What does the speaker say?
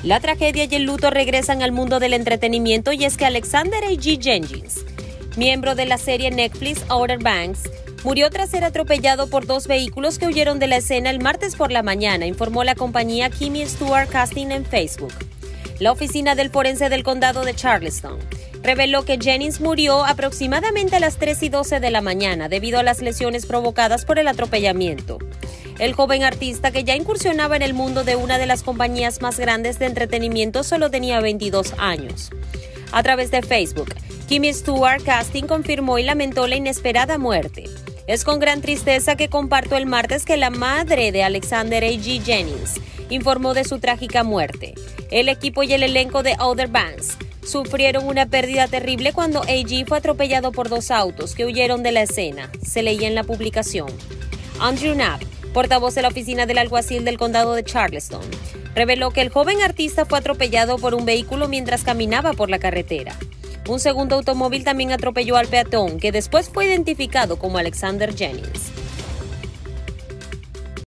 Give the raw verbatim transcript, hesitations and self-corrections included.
La tragedia y el luto regresan al mundo del entretenimiento y es que Alexander A G Jennings, miembro de la serie Netflix Outer Banks, murió tras ser atropellado por dos vehículos que huyeron de la escena el martes por la mañana, informó la compañía Kimmy Stewart Casting en Facebook. La oficina del forense del condado de Charleston reveló que Jennings murió aproximadamente a las tres y doce de la mañana debido a las lesiones provocadas por el atropellamiento. El joven artista, que ya incursionaba en el mundo de una de las compañías más grandes de entretenimiento, solo tenía veintidós años. A través de Facebook, Kimmy Stewart Casting confirmó y lamentó la inesperada muerte. Es con gran tristeza que comparto el martes que la madre de Alexander A G Jennings informó de su trágica muerte. El equipo y el elenco de Outer Banks sufrieron una pérdida terrible cuando A G fue atropellado por dos autos que huyeron de la escena, se leía en la publicación. Andrew Knapp, portavoz de la oficina del alguacil del condado de Charleston, reveló que el joven artista fue atropellado por un vehículo mientras caminaba por la carretera. Un segundo automóvil también atropelló al peatón, que después fue identificado como Alexander Jennings.